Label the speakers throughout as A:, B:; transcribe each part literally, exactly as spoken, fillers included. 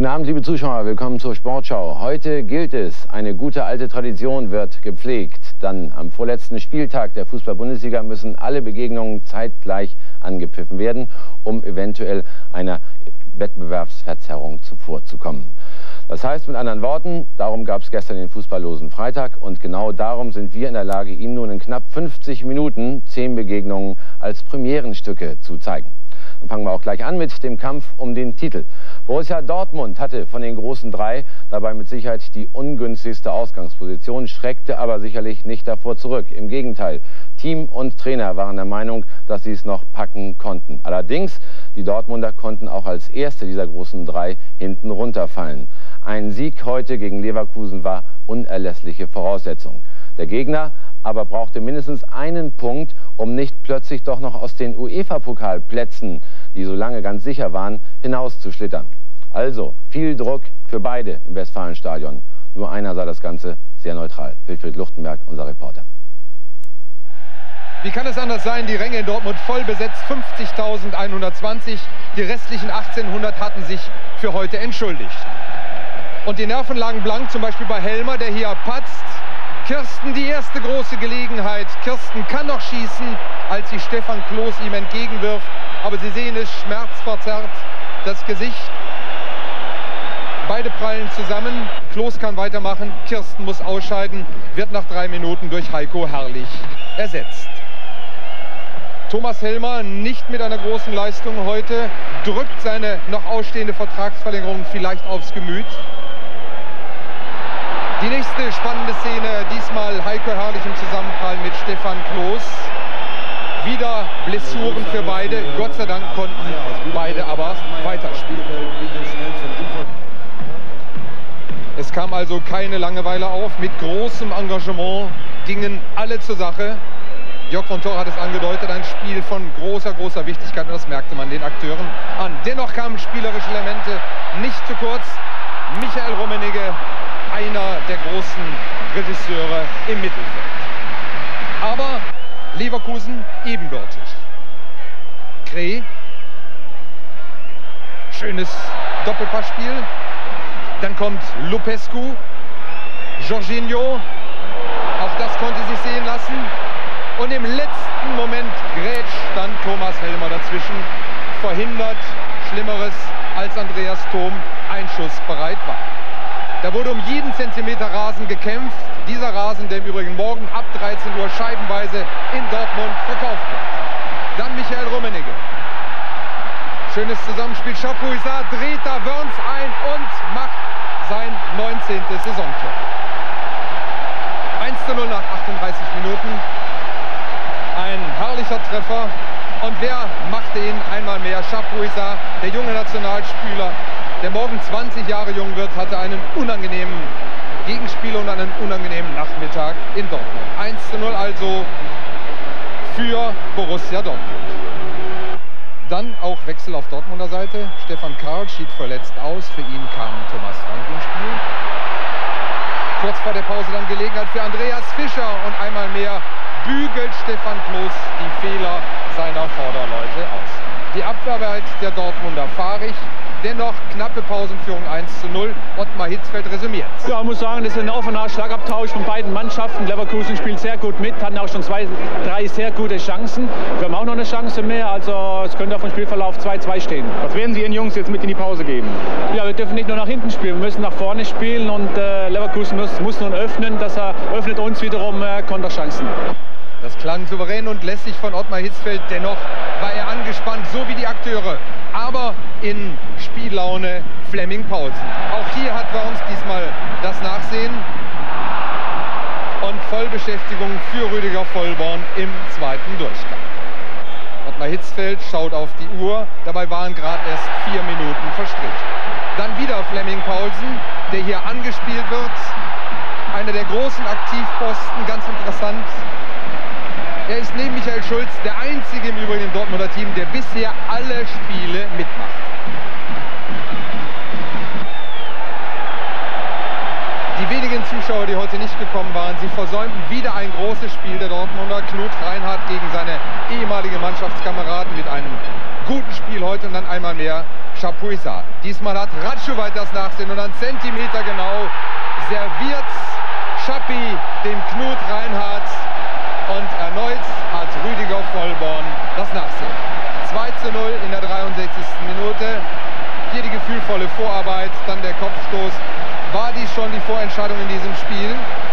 A: Guten Abend, liebe Zuschauer, willkommen zur Sportschau. Heute gilt es, eine gute alte Tradition wird gepflegt. Dann am vorletzten Spieltag der Fußball-Bundesliga müssen alle Begegnungen zeitgleich angepfiffen werden, um eventuell einer Wettbewerbsverzerrung zuvorzukommen. Das heißt mit anderen Worten, darum gab es gestern den fußballlosen Freitag und genau darum sind wir in der Lage, Ihnen nun in knapp fünfzig Minuten zehn Begegnungen als Premierenstücke zu zeigen. Dann fangen wir auch gleich an mit dem Kampf um den Titel. Borussia Dortmund hatte von den großen drei dabei mit Sicherheit die ungünstigste Ausgangsposition, schreckte aber sicherlich nicht davor zurück. Im Gegenteil, Team und Trainer waren der Meinung, dass sie es noch packen konnten. Allerdings, die Dortmunder konnten auch als erste dieser großen drei hinten runterfallen. Ein Sieg heute gegen Leverkusen war unerlässliche Voraussetzung. Der Gegner aber brauchte mindestens einen Punkt, um nicht plötzlich doch noch aus den UEFA-Pokalplätzen, die so lange ganz sicher waren, hinauszuschlittern. Also viel Druck für beide im Westfalenstadion. Nur einer sah das Ganze sehr neutral. Wilfried Luchtenberg, unser Reporter.
B: Wie kann es anders sein? Die Ränge in Dortmund voll besetzt, fünfzigtausendeinhundertzwanzig. Die restlichen achtzehnhundert hatten sich für heute entschuldigt. Und die Nerven lagen blank, zum Beispiel bei Helmer, der hier patzt. Kirsten die erste große Gelegenheit. Kirsten kann noch schießen, als sich Stefan Klos ihm entgegenwirft. Aber Sie sehen es, schmerzverzerrt, das Gesicht. Beide prallen zusammen. Klos kann weitermachen, Kirsten muss ausscheiden, wird nach drei Minuten durch Heiko Herrlich ersetzt. Thomas Helmer nicht mit einer großen Leistung heute, drückt seine noch ausstehende Vertragsverlängerung vielleicht aufs Gemüt. Die nächste spannende Szene, diesmal Heiko Herrlich im Zusammenprall mit Stefan Klos. Wieder Blessuren für beide, Gott sei Dank konnten beide aber weiterspielen. Es kam also keine Langeweile auf, mit großem Engagement gingen alle zur Sache. Jörg von Tor hat es angedeutet, ein Spiel von großer, großer Wichtigkeit und das merkte man den Akteuren an. Dennoch kamen spielerische Elemente nicht zu kurz. Michael Rummenigge, einer der großen Regisseure im Mittelfeld. Aber Leverkusen ebenbürtig. Kreh, schönes Doppelpassspiel. Dann kommt Lupescu, Jorginho, auch das konnte sich sehen lassen. Und im letzten Moment grätscht dann Thomas Helmer dazwischen, verhindert Schlimmeres, als Andreas Thom einschussbereit war. Da wurde um jeden Zentimeter Rasen gekämpft. Dieser Rasen, der im Übrigen morgen ab dreizehn Uhr scheibenweise in Dortmund verkauft wird. Dann Michael Rummenigge. Schönes Zusammenspiel. Chapuisat dreht da Wörns ein und macht sein neunzehntes Saisontor. eins zu null nach achtunddreißig Minuten. Ein herrlicher Treffer. Und wer machte ihn einmal mehr? Chapuisat, der junge Nationalspieler, der morgen zwanzig Jahre jung wird, hatte einen unangenehmen Gegenspieler und einen unangenehmen Nachmittag in Dortmund. eins zu null also für Borussia Dortmund. Dann auch Wechsel auf Dortmunder Seite. Stefan Karl schied verletzt aus. Für ihn kam Thomas Frank ins Spiel. Kurz vor der Pause dann Gelegenheit für Andreas Fischer und einmal mehr bügelt Stefan Klos die Fehler seiner Vorderleute aus. Die Abwehrarbeit der Dortmunder fahrig. Dennoch knappe Pausenführung eins zu null. Ottmar Hitzfeld resümiert.
C: Ja, ich muss sagen, das ist ein offener Schlagabtausch von beiden Mannschaften. Leverkusen spielt sehr gut mit, hatten auch schon zwei, drei sehr gute Chancen. Wir haben auch noch eine Chance mehr, also es könnte auf dem Spielverlauf zwei zwei stehen.
D: Was werden Sie Ihren Jungs jetzt mit in die Pause geben?
C: Ja, wir dürfen nicht nur nach hinten spielen, wir müssen nach vorne spielen und äh, Leverkusen muss, muss nun öffnen, dass er öffnet uns wiederum äh, Konterchancen.
B: Das klang souverän und lässig von Ottmar Hitzfeld. Dennoch war er angespannt, so wie die Akteure. Aber in Spiellaune Flemming Paulsen. Auch hier hat Wörns diesmal das Nachsehen. Und Vollbeschäftigung für Rüdiger Vollborn im zweiten Durchgang. Ottmar Hitzfeld schaut auf die Uhr. Dabei waren gerade erst vier Minuten verstrichen. Dann wieder Flemming Paulsen, der hier angespielt wird. Einer der großen Aktivposten, ganz interessant. Er ist neben Michael Schulz der einzige im Übrigen im Dortmunder Team, der bisher alle Spiele mitmacht. Die wenigen Zuschauer, die heute nicht gekommen waren, sie versäumten wieder ein großes Spiel der Dortmunder. Knut Reinhardt gegen seine ehemalige Mannschaftskameraden mit einem guten Spiel heute und dann einmal mehr Chapuisa. Diesmal hat Ratschowait das Nachsehen und an Zentimeter genau serviert Schappi dem Knut Reinhardt und erneut hat Rüdiger Vollborn das Nachsehen. zwei zu null in der dreiundsechzigsten Minute. Hier die gefühlvolle Vorarbeit, dann der Kopfstoß. War dies schon die Vorentscheidung in diesem Spiel?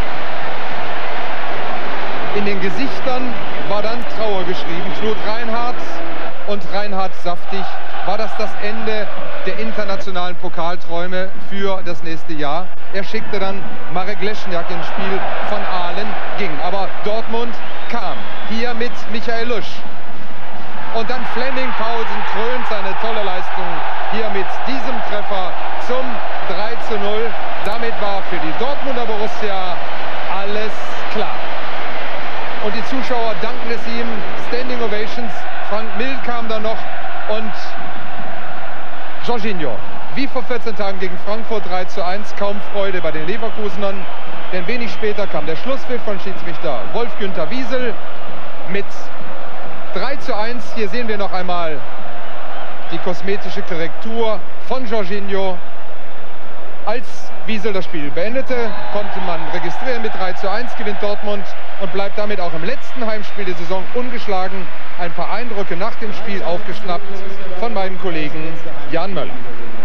B: In den Gesichtern war dann Trauer geschrieben. Knut Reinhardt und Reinhard saftig. War das das Ende der internationalen Pokalträume für das nächste Jahr? Er schickte dann Marek Leschniak ins Spiel, von Aalen ging. Aber Dortmund kam. Hier mit Michael Lusch. Und dann Flemming Paulsen krönt seine tolle Leistung hier mit diesem Treffer zum drei zu null. Damit war für die Dortmunder Borussia alles klar. Und die Zuschauer danken es ihm. Standing Ovations. Frank Mild kam dann noch und Jorginho. Wie vor vierzehn Tagen gegen Frankfurt drei zu eins. Kaum Freude bei den Leverkusenern. Denn wenig später kam der Schlusspfiff von Schiedsrichter Wolf-Günther Wiesel mit drei zu eins. Hier sehen wir noch einmal die kosmetische Korrektur von Jorginho. Als Wiesel das Spiel beendete, konnte man registrieren mit drei zu eins, gewinnt Dortmund und bleibt damit auch im letzten Heimspiel der Saison ungeschlagen. Ein paar Eindrücke nach dem Spiel aufgeschnappt von meinem Kollegen Jan Möller.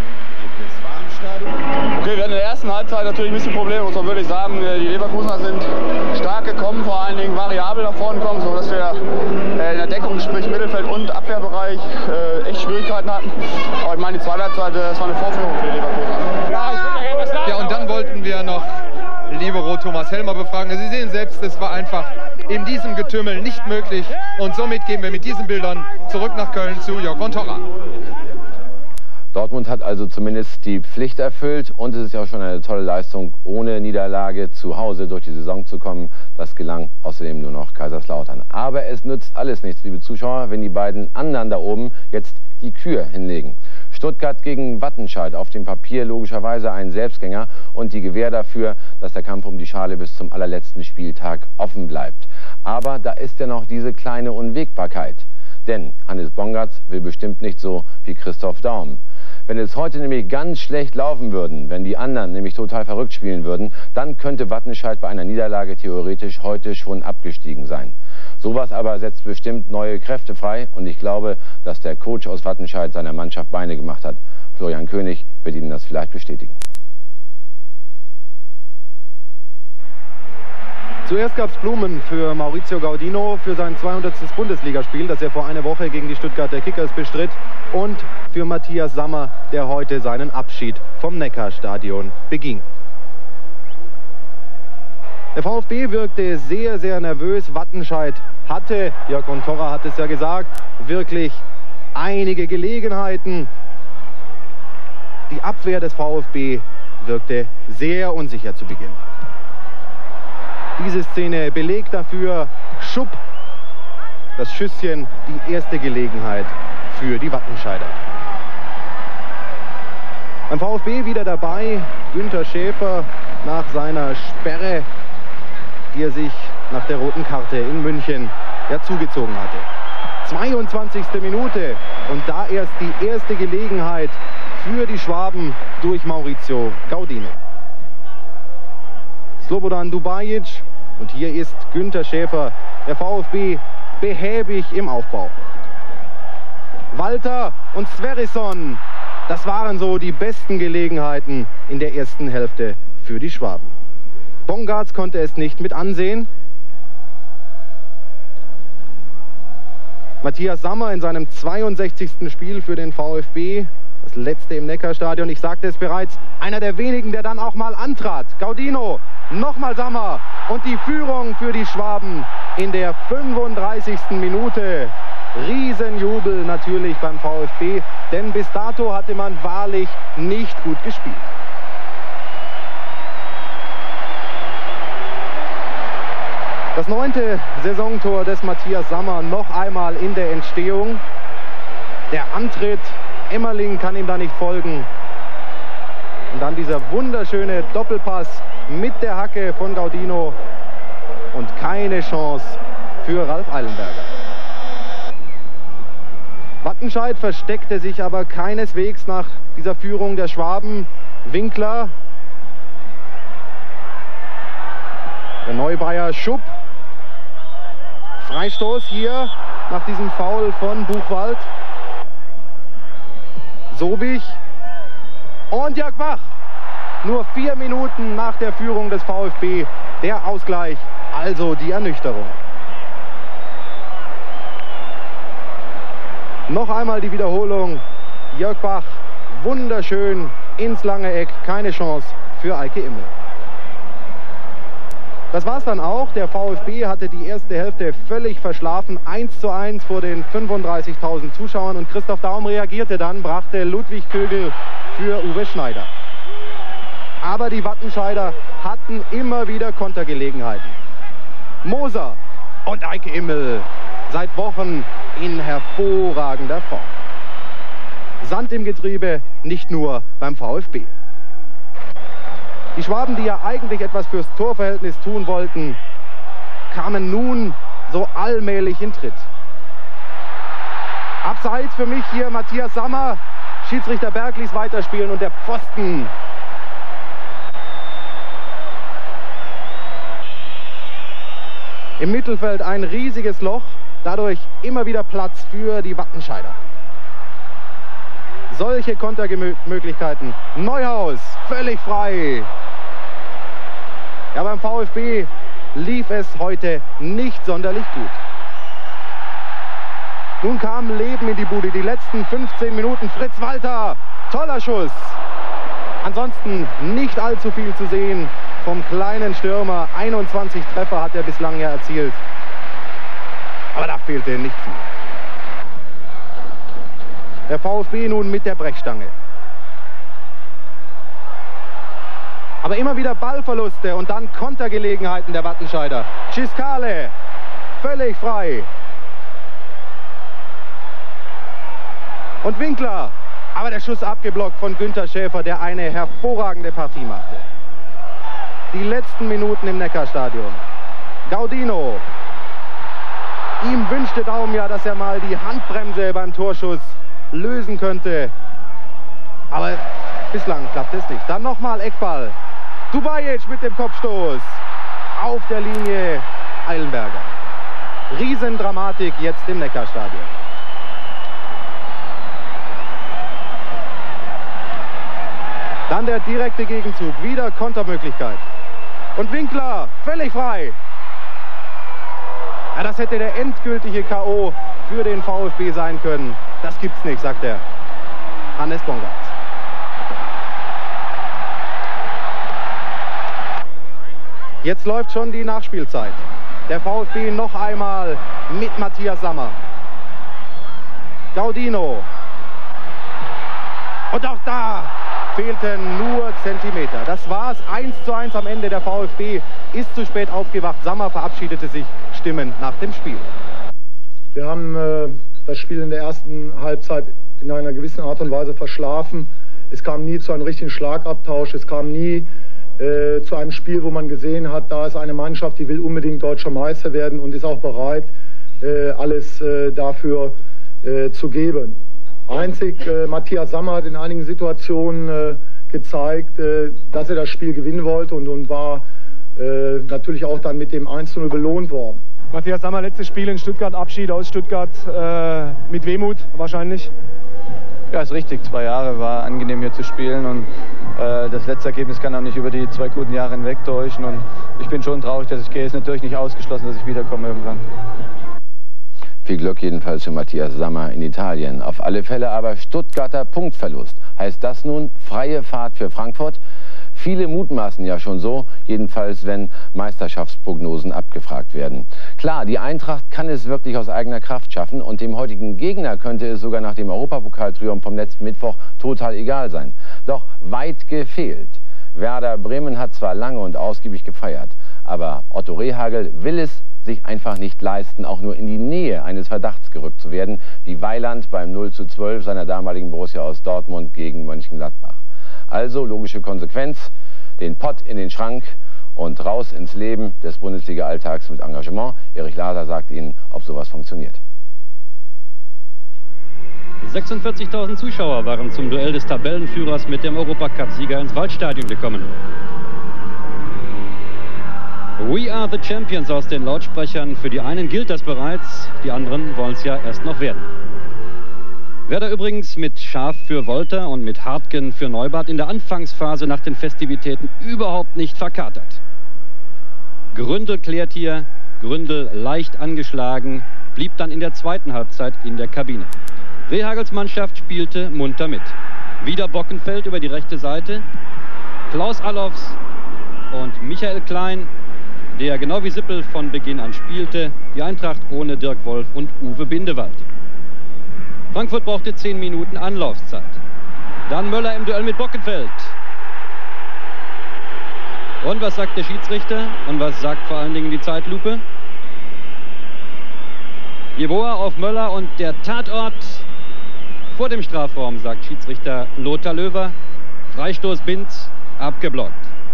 D: Okay, wir hatten in der ersten Halbzeit natürlich ein bisschen Probleme, muss man wirklich sagen. Die Leverkusener sind stark gekommen, vor allen Dingen variabel nach vorne gekommen, sodass wir in der Deckung, sprich Mittelfeld und Abwehrbereich, echt Schwierigkeiten hatten. Aber ich meine, die zweite Halbzeit, das war eine Vorführung für die Leverkusener.
B: Ja, und dann wollten wir noch Libero Thomas Helmer befragen. Sie sehen selbst, es war einfach in diesem Getümmel nicht möglich. Und somit gehen wir mit diesen Bildern zurück nach Köln zu Jörg von Torra.
A: Dortmund hat also zumindest die Pflicht erfüllt und es ist ja auch schon eine tolle Leistung, ohne Niederlage zu Hause durch die Saison zu kommen. Das gelang außerdem nur noch Kaiserslautern. Aber es nützt alles nichts, liebe Zuschauer, wenn die beiden anderen da oben jetzt die Kür hinlegen. Stuttgart gegen Wattenscheid, auf dem Papier logischerweise ein Selbstgänger und die Gewähr dafür, dass der Kampf um die Schale bis zum allerletzten Spieltag offen bleibt. Aber da ist ja noch diese kleine Unwägbarkeit. Denn Hannes Bongartz will bestimmt nicht so wie Christoph Daum. Wenn es heute nämlich ganz schlecht laufen würden, wenn die anderen nämlich total verrückt spielen würden, dann könnte Wattenscheid bei einer Niederlage theoretisch heute schon abgestiegen sein. Sowas aber setzt bestimmt neue Kräfte frei und ich glaube, dass der Coach aus Wattenscheid seiner Mannschaft Beine gemacht hat. Florian König wird Ihnen das vielleicht bestätigen.
E: Zuerst gab es Blumen für Maurizio Gaudino für sein zweihundertstes Bundesligaspiel, das er vor einer Woche gegen die Stuttgarter Kickers bestritt, und für Matthias Sammer, der heute seinen Abschied vom Neckarstadion beging. Der VfB wirkte sehr, sehr nervös. Wattenscheid hatte, Jörg von Torra hat es ja gesagt, wirklich einige Gelegenheiten. Die Abwehr des VfB wirkte sehr unsicher zu Beginn. Diese Szene belegt dafür. Schupp, das Schüsschen, die erste Gelegenheit für die Wattenscheider. Beim VfB wieder dabei Günther Schäfer nach seiner Sperre, die er sich nach der roten Karte in München ja zugezogen hatte. zweiundzwanzigste Minute und da erst die erste Gelegenheit für die Schwaben durch Maurizio Gaudino. Slobodan Dubajic und hier ist Günther Schäfer, der VfB behäbig im Aufbau. Walter und Sverrisson, das waren so die besten Gelegenheiten in der ersten Hälfte für die Schwaben. Bongartz konnte es nicht mit ansehen. Matthias Sammer in seinem zweiundsechzigsten Spiel für den VfB, das letzte im Neckarstadion. Ich sagte es bereits, einer der wenigen, der dann auch mal antrat. Gaudino, nochmal Sammer und die Führung für die Schwaben in der fünfunddreißigsten Minute. Riesenjubel natürlich beim VfB, denn bis dato hatte man wahrlich nicht gut gespielt. Das neunte Saisontor des Matthias Sammer noch einmal in der Entstehung. Der Antritt, Emmerling kann ihm da nicht folgen. Und dann dieser wunderschöne Doppelpass mit der Hacke von Gaudino und keine Chance für Ralf Eilenberger. Wattenscheid versteckte sich aber keineswegs nach dieser Führung der Schwaben. Winkler. Der Neubauer Schupp. Freistoß hier nach diesem Foul von Buchwald. Sobich. Und Jörg Bach. Nur vier Minuten nach der Führung des VfB. Der Ausgleich, also die Ernüchterung. Noch einmal die Wiederholung. Jörg Bach, wunderschön ins lange Eck. Keine Chance für Eike Immel. Das war's dann auch. Der VfB hatte die erste Hälfte völlig verschlafen. eins zu eins vor den fünfunddreißigtausend Zuschauern. Und Christoph Daum reagierte dann, brachte Ludwig Kögel für Uwe Schneider. Aber die Wattenscheider hatten immer wieder Kontergelegenheiten. Moser und Eike Immel seit Wochen in hervorragender Form. Sand im Getriebe, nicht nur beim VfB. Die Schwaben, die ja eigentlich etwas fürs Torverhältnis tun wollten, kamen nun so allmählich in Tritt. Abseits für mich hier Matthias Sammer. Schiedsrichter Berg ließ weiterspielen und der Pfosten. Im Mittelfeld ein riesiges Loch, dadurch immer wieder Platz für die Wattenscheider. Solche Kontermöglichkeiten. Neuhaus, völlig frei. Ja, beim VfB lief es heute nicht sonderlich gut. Nun kam Leben in die Bude, die letzten fünfzehn Minuten. Fritz Walter, toller Schuss. Ansonsten nicht allzu viel zu sehen vom kleinen Stürmer. einundzwanzig Treffer hat er bislang ja erzielt. Aber da fehlte nicht viel. Der VfB nun mit der Brechstange. Aber immer wieder Ballverluste und dann Kontergelegenheiten der Wattenscheider. Ciscale, völlig frei. Und Winkler, aber der Schuss abgeblockt von Günther Schäfer, der eine hervorragende Partie machte. Die letzten Minuten im Neckarstadion. Gaudino. Ihm wünschte Daum ja, dass er mal die Handbremse beim Torschuss lösen könnte. Aber bislang klappt es nicht. Dann nochmal Eckball. Dubajic mit dem Kopfstoß. Auf der Linie Eilenberger. Riesendramatik jetzt im Neckarstadion. Dann der direkte Gegenzug. Wieder Kontermöglichkeit. Und Winkler völlig frei. Ja, das hätte der endgültige K O für den VfB sein können. Das gibt's nicht, sagt er. Hannes Bongard. Jetzt läuft schon die Nachspielzeit. Der VfB noch einmal mit Matthias Sammer. Gaudino. Und auch da fehlten nur Zentimeter. Das war's. eins zu eins am Ende. Der VfB ist zu spät aufgewacht. Sammer verabschiedete sich stimmend nach dem Spiel.
F: Wir haben äh, das Spiel in der ersten Halbzeit in einer gewissen Art und Weise verschlafen. Es kam nie zu einem richtigen Schlagabtausch. Es kam nie äh, zu einem Spiel, wo man gesehen hat, da ist eine Mannschaft, die will unbedingt deutscher Meister werden und ist auch bereit, äh, alles äh, dafür äh, zu geben. Einzig äh, Matthias Sammer hat in einigen Situationen äh, gezeigt, äh, dass er das Spiel gewinnen wollte und, und war äh, natürlich auch dann mit dem eins zu null belohnt worden.
G: Matthias Sammer, letztes Spiel in Stuttgart, Abschied aus Stuttgart, äh, mit Wehmut wahrscheinlich.
D: Ja, ist richtig. Zwei Jahre war angenehm hier zu spielen und äh, das letzte Ergebnis kann auch nicht über die zwei guten Jahre hinweg täuschen und ich bin schon traurig, dass ich gehe. Ist natürlich nicht ausgeschlossen, dass ich wiederkomme irgendwann.
A: Viel Glück jedenfalls für Matthias Sammer in Italien. Auf alle Fälle aber Stuttgarter Punktverlust. Heißt das nun freie Fahrt für Frankfurt? Viele mutmaßen ja schon so, jedenfalls wenn Meisterschaftsprognosen abgefragt werden. Klar, die Eintracht kann es wirklich aus eigener Kraft schaffen und dem heutigen Gegner könnte es sogar nach dem Europapokaltriumph vom letzten Mittwoch total egal sein. Doch weit gefehlt. Werder Bremen hat zwar lange und ausgiebig gefeiert, aber Otto Rehhagel will es sich einfach nicht leisten, auch nur in die Nähe eines Verdachts gerückt zu werden, wie Weiland beim null zu zwölf seiner damaligen Borussia aus Dortmund gegen Mönchengladbach. Also logische Konsequenz, den Pott in den Schrank und raus ins Leben des Bundesliga-Alltags mit Engagement. Erich Laser sagt Ihnen, ob sowas funktioniert.
H: sechsundvierzigtausend Zuschauer waren zum Duell des Tabellenführers mit dem Europacup-Sieger ins Waldstadion gekommen. We are the champions aus den Lautsprechern. Für die einen gilt das bereits, die anderen wollen es ja erst noch werden. Werder übrigens mit Schaaf für Wolter und mit Hartgen für Neubart in der Anfangsphase nach den Festivitäten überhaupt nicht verkatert. Gründel klärt hier, Gründel leicht angeschlagen, blieb dann in der zweiten Halbzeit in der Kabine. Rehagels Mannschaft spielte munter mit. Wieder Bockenfeld über die rechte Seite, Klaus Allofs und Michael Klein, der genau wie Sippel von Beginn an spielte. Die Eintracht ohne Dirk Wolf und Uwe Bindewald. Frankfurt brauchte zehn Minuten Anlaufzeit. Dann Möller im Duell mit Bockenfeld. Und was sagt der Schiedsrichter? Und was sagt vor allen Dingen die Zeitlupe? Jeboa auf Möller und der Tatort vor dem Strafraum, sagt Schiedsrichter Lothar Löwer. Freistoß Binz, abgeblockt.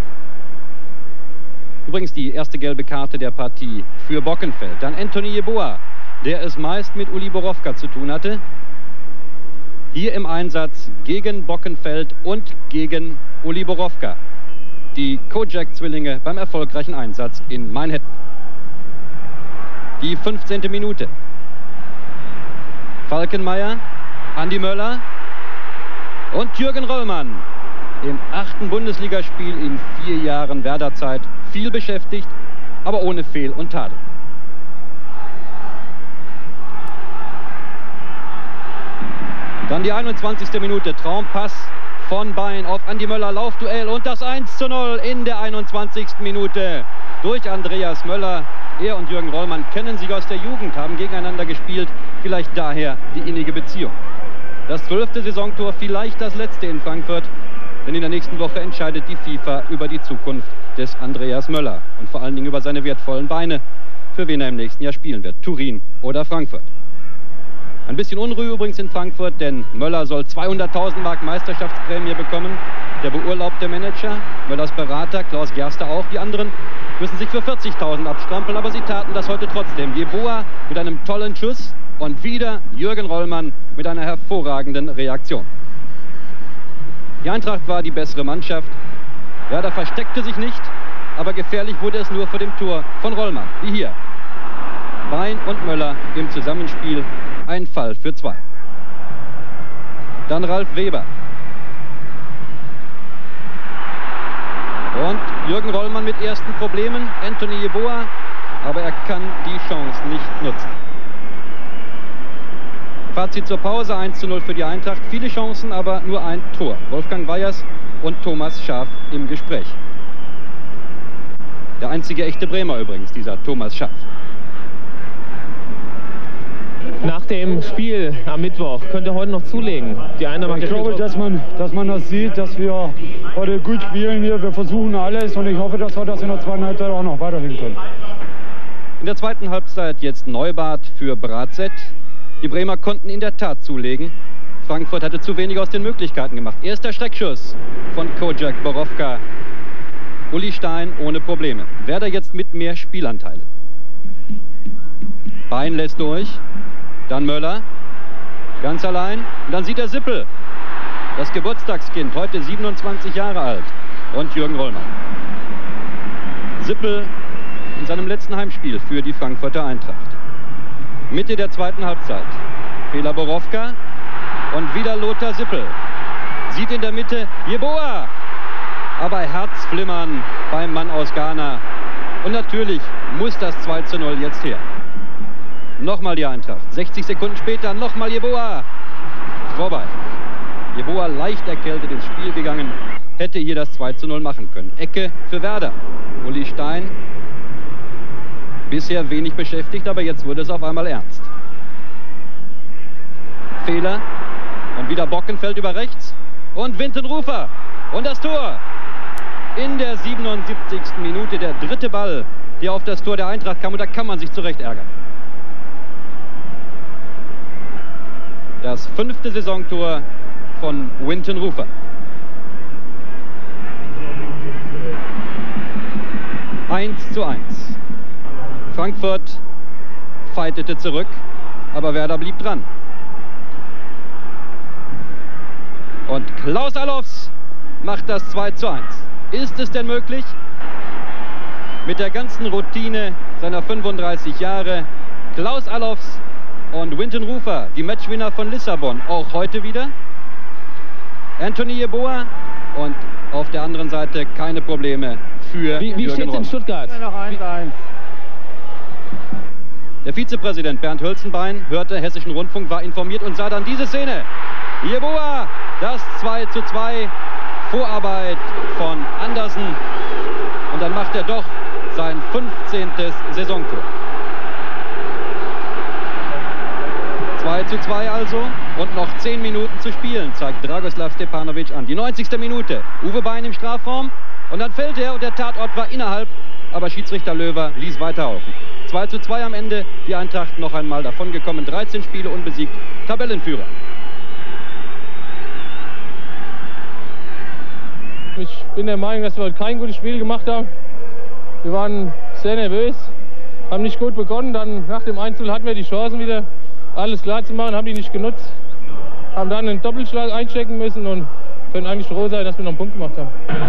H: Übrigens die erste gelbe Karte der Partie für Bockenfeld. Dann Anthony Jeboa, der es meist mit Uli Borowka zu tun hatte. Hier im Einsatz gegen Bockenfeld und gegen Uli Borowka. Die Kojak-Zwillinge beim erfolgreichen Einsatz in Manhattan. Die fünfzehnte Minute. Falkenmeier, Andi Möller und Jürgen Rollmann. Im achten Bundesligaspiel in vier Jahren Werderzeit. Viel beschäftigt, aber ohne Fehl und Tadel. Dann die einundzwanzigste Minute. Traumpass von Bein auf Andi Möller. Laufduell und das eins zu null in der einundzwanzigsten Minute. Durch Andreas Möller. Er und Jürgen Rollmann kennen sich aus der Jugend, haben gegeneinander gespielt. Vielleicht daher die innige Beziehung. Das zwölfte Saisontor, vielleicht das letzte in Frankfurt. Denn in der nächsten Woche entscheidet die FIFA über die Zukunft des Andreas Möller. Und vor allen Dingen über seine wertvollen Beine, für wen er im nächsten Jahr spielen wird. Turin oder Frankfurt. Ein bisschen Unruhe übrigens in Frankfurt, denn Möller soll zweihunderttausend Mark Meisterschaftsprämie bekommen. Der beurlaubte Manager, Möllers Berater, Klaus Gerster auch. Die anderen müssen sich für vierzigtausend abstrampeln, aber sie taten das heute trotzdem. Jeboa mit einem tollen Schuss und wieder Jürgen Rollmann mit einer hervorragenden Reaktion. Die Eintracht war die bessere Mannschaft. Werder versteckte sich nicht, aber gefährlich wurde es nur vor dem Tor von Rollmann, wie hier. Bein und Möller im Zusammenspiel, ein Fall für zwei. Dann Ralf Weber. Und Jürgen Rollmann mit ersten Problemen, Anthony Jeboa, aber er kann die Chance nicht nutzen. Fazit zur Pause, eins zu null für die Eintracht. Viele Chancen, aber nur ein Tor. Wolfgang Weyers und Thomas Schaaf im Gespräch. Der einzige echte Bremer übrigens, dieser Thomas Schaaf.
I: Nach dem Spiel am Mittwoch könnt ihr heute noch zulegen. Die eine macht
J: ich glaube, dass man, dass man das sieht, dass wir heute gut spielen hier. Wir versuchen alles und ich hoffe, dass wir das in der zweiten Halbzeit auch noch weiterhin können.
H: In der zweiten Halbzeit jetzt Neubart für Bratzett. Die Bremer konnten in der Tat zulegen. Frankfurt hatte zu wenig aus den Möglichkeiten gemacht. Erster Schreckschuss von Kojak Borowka. Uli Stein ohne Probleme. Werder jetzt mit mehr Spielanteile. Bein lässt durch. Dann Möller. Ganz allein. Und dann sieht er Sippel. Das Geburtstagskind, heute siebenundzwanzig Jahre alt. Und Jürgen Rollmann. Sippel in seinem letzten Heimspiel für die Frankfurter Eintracht. Mitte der zweiten Halbzeit. Fehler Borowka und wieder Lothar Sippel. Sieht in der Mitte Jeboa. Aber Herzflimmern beim Mann aus Ghana. Und natürlich muss das zwei zu null jetzt her. Nochmal die Eintracht. sechzig Sekunden später nochmal Jeboa. Vorbei. Jeboa leicht erkältet ins Spiel gegangen. Hätte hier das zwei zu null machen können. Ecke für Werder. Uli Stein. Bisher wenig beschäftigt, aber jetzt wurde es auf einmal ernst. Fehler. Und wieder Bockenfeld über rechts. Und Wintenrufer. Und das Tor. In der siebenundsiebzigsten Minute der dritte Ball, der auf das Tor der Eintracht kam. Und da kann man sich zurecht ärgern. Das fünfte Saisontor von Wintenrufer. eins zu eins. Frankfurt fightete zurück, aber Werder blieb dran. Und Klaus Allofs macht das zwei zu eins. Ist es denn möglich, mit der ganzen Routine seiner fünfunddreißig Jahre, Klaus Allofs und Winton Rufer, die Matchwinner von Lissabon, auch heute wieder? Anthony Yeboah und auf der anderen Seite keine Probleme für
I: Wie, wie steht es in Stuttgart?
J: Noch eins eins.
H: Der Vizepräsident Bernd Hölzenbein hörte Hessischen Rundfunk, war informiert und sah dann diese Szene. Yeboah, das zwei zu zwei, Vorarbeit von Andersen. Und dann macht er doch sein fünfzehntes Saisontor. zwei zu zwei also und noch zehn Minuten zu spielen, zeigt Dragoslav Stepanovic an. Die neunzigste Minute, Uwe Bein im Strafraum und dann fällt er und der Tatort war innerhalb, aber Schiedsrichter Löwer ließ weiterlaufen. zwei zu zwei am Ende, die Eintracht noch einmal davongekommen, dreizehn Spiele unbesiegt, Tabellenführer.
I: Ich bin der Meinung, dass wir heute kein gutes Spiel gemacht haben. Wir waren sehr nervös, haben nicht gut begonnen, dann nach dem eins zu null hatten wir die Chancen wieder alles klar zu machen, haben die nicht genutzt, haben dann einen Doppelschlag einchecken müssen und können eigentlich froh sein, dass wir noch einen Punkt gemacht haben.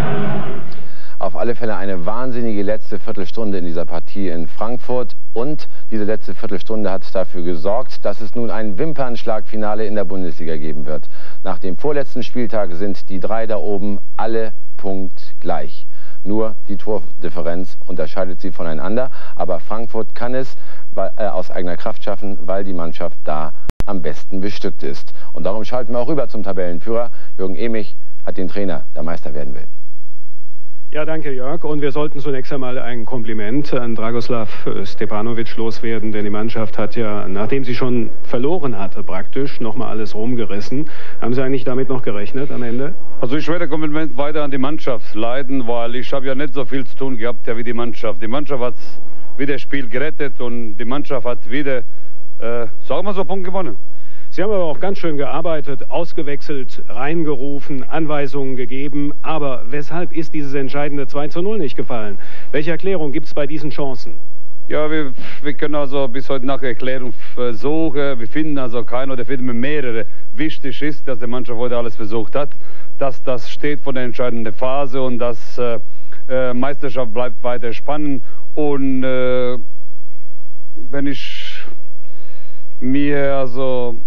A: Auf alle Fälle eine wahnsinnige letzte Viertelstunde in dieser Partie in Frankfurt und diese letzte Viertelstunde hat dafür gesorgt, dass es nun ein Wimpernschlagfinale in der Bundesliga geben wird. Nach dem vorletzten Spieltag sind die drei da oben alle punktgleich. Nur die Tordifferenz unterscheidet sie voneinander, aber Frankfurt kann es äh, aus eigener Kraft schaffen, weil die Mannschaft da am besten bestückt ist. Und darum schalten wir auch rüber zum Tabellenführer. Jürgen Emich hat den Trainer, der Meister werden will.
K: Ja, danke Jörg. Und wir sollten zunächst einmal ein Kompliment an Dragoslav Stepanovic loswerden, denn die Mannschaft hat ja, nachdem sie schon verloren hatte praktisch, nochmal alles rumgerissen. Haben Sie eigentlich damit noch gerechnet am Ende?
L: Also ich werde Kompliment weiter an die Mannschaft leiten, weil ich habe ja nicht so viel zu tun gehabt ja, wie die Mannschaft. Die Mannschaft hat wieder das Spiel gerettet und die Mannschaft hat wieder, äh, sagen wir so, Punkt gewonnen.
K: Sie haben aber auch ganz schön gearbeitet, ausgewechselt, reingerufen, Anweisungen gegeben. Aber weshalb ist dieses entscheidende zwei zu null nicht gefallen? Welche Erklärung gibt es bei diesen Chancen?
L: Ja, wir, wir können also bis heute nach Erklärung suchen. Wir finden also keinen oder finden wir mehrere. Wichtig ist, dass die Mannschaft heute alles versucht hat, dass das steht vor der entscheidenden Phase und dass äh, Meisterschaft bleibt weiter spannend. Und äh, wenn ich mir also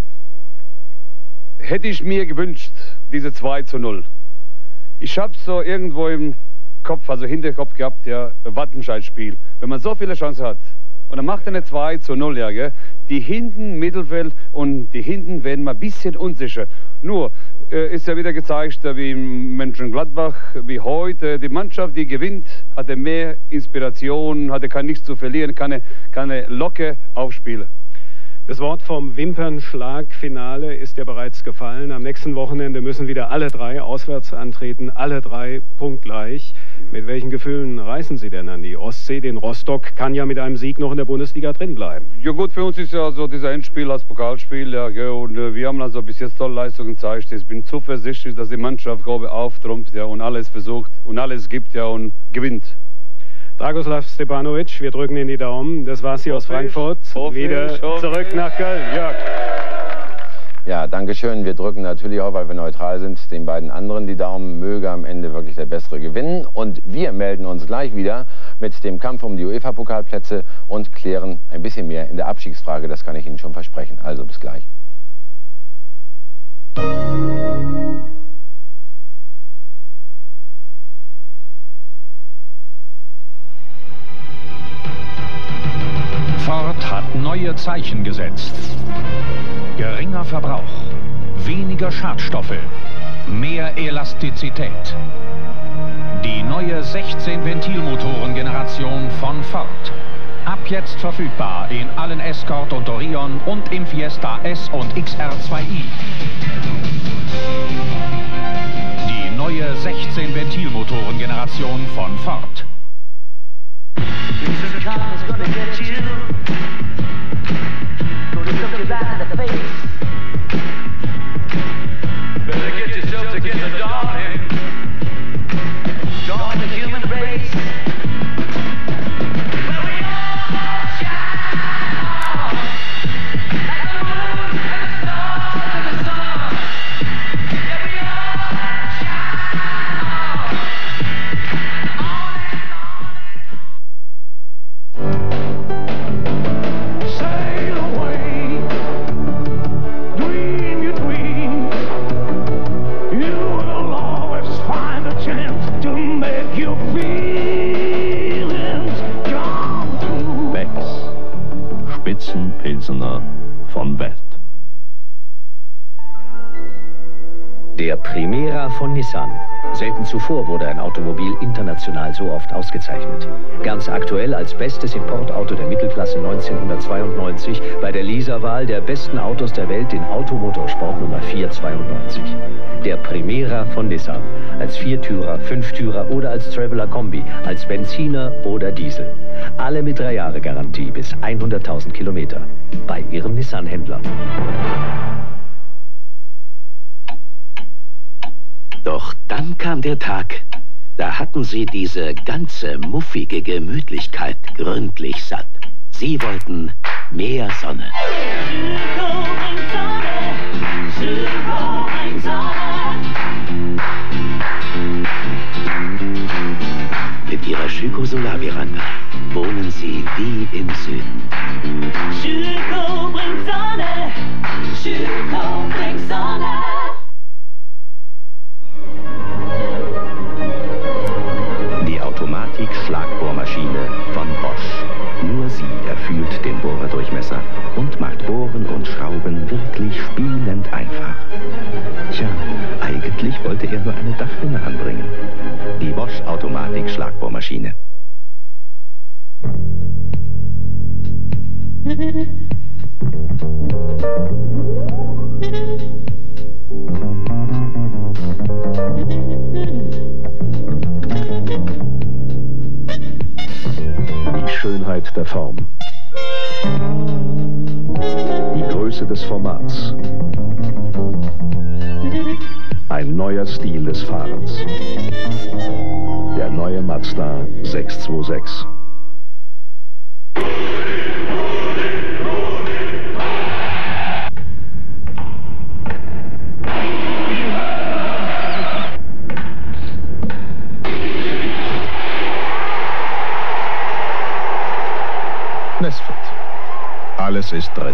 L: hätte ich mir gewünscht, diese zwei zu null. Ich habe so irgendwo im Kopf, also Hinterkopf gehabt, ja, Wattenscheid-Spiel. Wenn man so viele Chancen hat und dann macht er eine zwei zu null, ja, gell, die hinten Mittelfeld und die hinten werden mal ein bisschen unsicher. Nur äh, ist ja wieder gezeigt, wie in Mönchengladbach, wie heute, die Mannschaft, die gewinnt, hatte mehr Inspiration, hatte kann nichts zu verlieren, kann eine Locke aufspielen.
K: Das Wort vom Wimpernschlagfinale ist ja bereits gefallen. Am nächsten Wochenende müssen wieder alle drei auswärts antreten, alle drei punktgleich. Mit welchen Gefühlen reisen Sie denn an die Ostsee? Den Rostock kann ja mit einem Sieg noch in der Bundesliga drin bleiben.
L: Ja gut, für uns ist ja so dieser Endspiel als Pokalspiel, ja, gell, und äh, wir haben also bis jetzt tolle Leistungen gezeigt. Ich bin zuversichtlich, dass die Mannschaft grobe auftrumpft, ja, und alles versucht und alles gibt, ja, und gewinnt.
K: Dragoslav Stepanovic, wir drücken Ihnen die Daumen. Das war's hier aus Frankfurt. Wieder zurück nach Köln. Jörg.
A: Ja, danke schön. Wir drücken natürlich auch, weil wir neutral sind, den beiden anderen die Daumen. Möge am Ende wirklich der Bessere gewinnen. Und wir melden uns gleich wieder mit dem Kampf um die UEFA-Pokalplätze und klären ein bisschen mehr in der Abstiegsfrage. Das kann ich Ihnen schon versprechen. Also bis gleich.
M: Ford hat neue Zeichen gesetzt. Geringer Verbrauch, weniger Schadstoffe, mehr Elastizität. Die neue sechzehn Ventilmotoren-Generation von Ford. Ab jetzt verfügbar in allen Escort und Orion und im Fiesta S und X R zwei i. Die neue sechzehn Ventilmotoren-Generation von Ford.
N: Better get yourself together, darling. Join the human race. Where we all shine like the moon and the stars and the sun. Yeah, we all
M: von Welt.
O: Der Primera von Nissan. Selten zuvor wurde ein Automobil international so oft ausgezeichnet. Ganz aktuell als bestes Importauto der Mittelklasse neunzehnhundertzweiundneunzig bei der Lisa-Wahl der besten Autos der Welt in Automotorsport Nummer vierhundertzweiundneunzig. Der Primera von Nissan. Als Viertürer, Fünftürer oder als Traveler-Kombi, als Benziner oder Diesel. Alle mit drei Jahre Garantie bis hunderttausend Kilometer. Bei Ihrem Nissan-Händler.
P: Doch dann kam der Tag, da hatten sie diese ganze muffige Gemütlichkeit gründlich satt. Sie wollten mehr Sonne. Mit ihrer Schüco Solarveranda wohnen sie wie im Süden.
N: Schüco bringt Sonne, Schüco bringt Sonne.
O: Die Automatik-Schlagbohrmaschine von Bosch. Nur sie erfüllt den Bohrerdurchmesser und macht Bohren und Schrauben wirklich spielend einfach. Tja, eigentlich wollte er nur eine Dachrinne anbringen. Die Bosch Automatik-Schlagbohrmaschine.
M: Die Schönheit der Form. Die Größe des Formats. Ein neuer Stil des Fahrens. Der neue Mazda sechshundertsechsundzwanzig.
Q: Nesfit. Alles ist drin.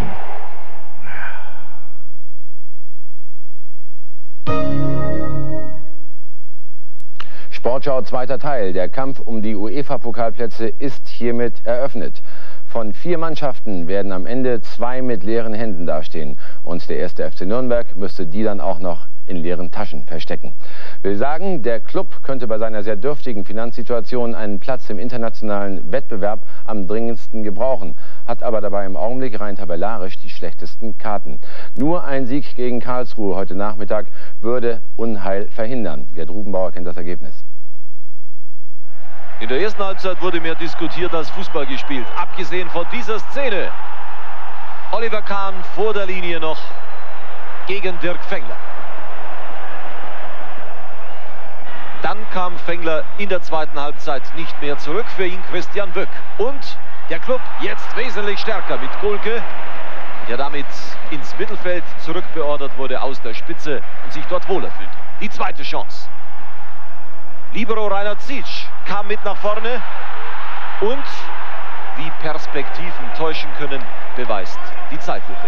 A: Sportschau zweiter Teil. Der Kampf um die UEFA-Pokalplätze ist hiermit eröffnet. Von vier Mannschaften werden am Ende zwei mit leeren Händen dastehen. Und der erste F C Nürnberg müsste die dann auch noch in leeren Taschen verstecken. Will sagen, der Club könnte bei seiner sehr dürftigen Finanzsituation einen Platz im internationalen Wettbewerb am dringendsten gebrauchen, hat aber dabei im Augenblick rein tabellarisch die schlechtesten Karten. Nur ein Sieg gegen Karlsruhe heute Nachmittag würde Unheil verhindern. Gerd Rubenbauer kennt das Ergebnis.
R: In der ersten Halbzeit wurde mehr diskutiert als Fußball gespielt, abgesehen von dieser Szene. Oliver Kahn vor der Linie noch gegen Dirk Fengler. Dann kam Fengler in der zweiten Halbzeit nicht mehr zurück, für ihn Christian Böck. Und der Club jetzt wesentlich stärker mit Golke, der damit ins Mittelfeld zurückbeordert wurde aus der Spitze und sich dort wohler fühlt. Die zweite Chance. Libero Rainer Zietsch kam mit nach vorne und wie Perspektiven täuschen können, beweist die Zeitlupe.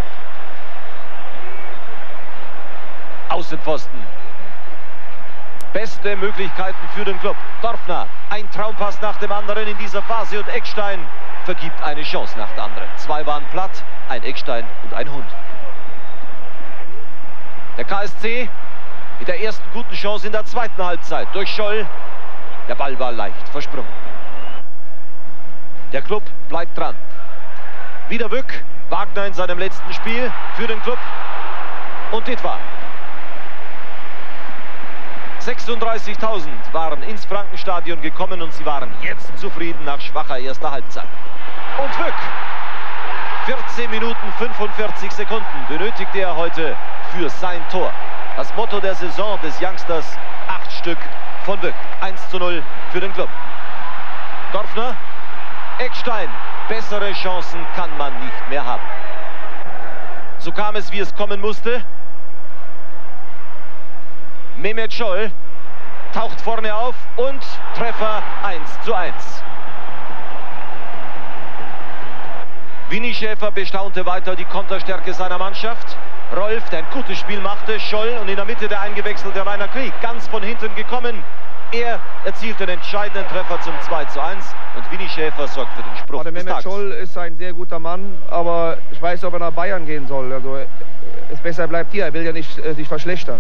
R: Außenpfosten. Beste Möglichkeiten für den Club. Dorfner, ein Traumpass nach dem anderen in dieser Phase und Eckstein vergibt eine Chance nach der anderen. Zwei waren platt, ein Eckstein und ein Hund. Der K S C mit der ersten guten Chance in der zweiten Halbzeit durch Scholl. Der Ball war leicht versprungen. Der Club bleibt dran. Wieder Wück, Wagner in seinem letzten Spiel für den Club. Und Dietmar. sechsunddreißigtausend waren ins Frankenstadion gekommen und sie waren jetzt zufrieden nach schwacher erster Halbzeit. Und Wück. vierzehn Minuten fünfundvierzig Sekunden benötigte er heute für sein Tor. Das Motto der Saison des Youngsters, acht Stück von Wück. eins zu null für den Club. Dorfner, Eckstein. Bessere Chancen kann man nicht mehr haben. So kam es, wie es kommen musste. Mehmet Scholl taucht vorne auf und Treffer eins zu eins. Winnie Schäfer bestaunte weiter die Konterstärke seiner Mannschaft. Rolf, der ein gutes Spiel machte, Scholl und in der Mitte der eingewechselte Rainer Krieg, ganz von hinten gekommen. Er erzielt den entscheidenden Treffer zum zwei zu eins und Winnie Schäfer sorgt für den Spruch
S: der
R: des
S: Mehmet
R: Tages.
S: Scholl ist ein sehr guter Mann, aber ich weiß, ob er nach Bayern gehen soll. Also es besser bleibt hier, er will ja nicht äh, sich verschlechtern.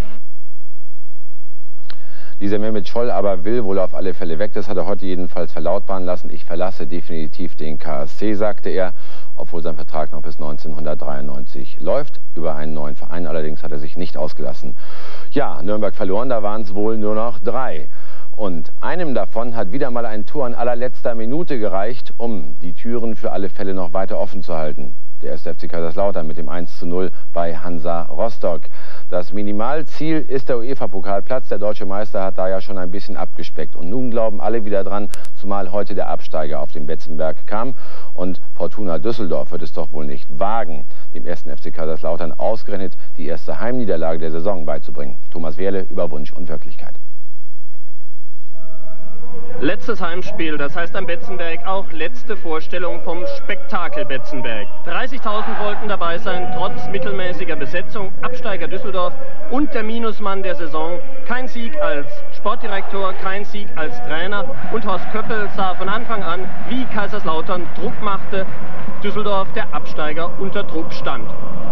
A: Dieser Mehmet Scholl aber will wohl auf alle Fälle weg. Das hat er heute jedenfalls verlautbaren lassen. Ich verlasse definitiv den K S C, sagte er, obwohl sein Vertrag noch bis neunzehnhundertdreiundneunzig läuft. Über einen neuen Verein allerdings hat er sich nicht ausgelassen. Ja, Nürnberg verloren, da waren es wohl nur noch drei. Und einem davon hat wieder mal ein Tor in allerletzter Minute gereicht, um die Türen für alle Fälle noch weiter offen zu halten. Der erste F C Kaiserslautern mit dem eins zu null bei Hansa Rostock. Das Minimalziel ist der UEFA-Pokalplatz. Der deutsche Meister hat da ja schon ein bisschen abgespeckt. Und nun glauben alle wieder dran, zumal heute der Absteiger auf den Betzenberg kam. Und Fortuna Düsseldorf wird es doch wohl nicht wagen, dem ersten F C Kaiserslautern ausgerechnet die erste Heimniederlage der Saison beizubringen. Thomas Wehrle über Wunsch und Wirklichkeit.
T: Letztes Heimspiel, das heißt am Betzenberg auch letzte Vorstellung vom Spektakel Betzenberg. dreißigtausend wollten dabei sein, trotz mittelmäßiger Besetzung. Absteiger Düsseldorf und der Minusmann der Saison. Kein Sieg als Sportdirektor, kein Sieg als Trainer. Und Horst Köppel sah von Anfang an, wie Kaiserslautern Druck machte. Düsseldorf, der Absteiger, unter Druck stand.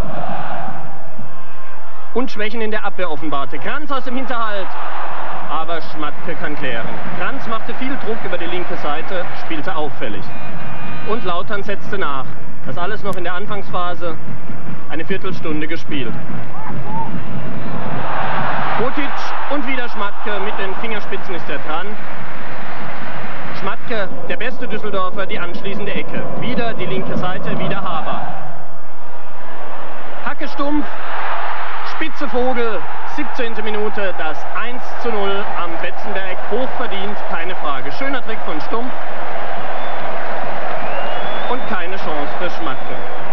T: Und Schwächen in der Abwehr offenbarte. Kranz aus dem Hinterhalt. Aber Schmatke kann klären. Kranz machte viel Druck über die linke Seite, spielte auffällig. Und Lautern setzte nach. Das alles noch in der Anfangsphase. Eine Viertelstunde gespielt. Kotic und wieder Schmatke. Mit den Fingerspitzen ist er dran. Schmatke, der beste Düsseldorfer, die anschließende Ecke. Wieder die linke Seite, wieder Haber. Hacke stumpf. Spitze Vogel, siebzehnte Minute, das eins zu null am Betzenberg, hochverdient, keine Frage. Schöner Trick von Stumpf und keine Chance für Schmatke.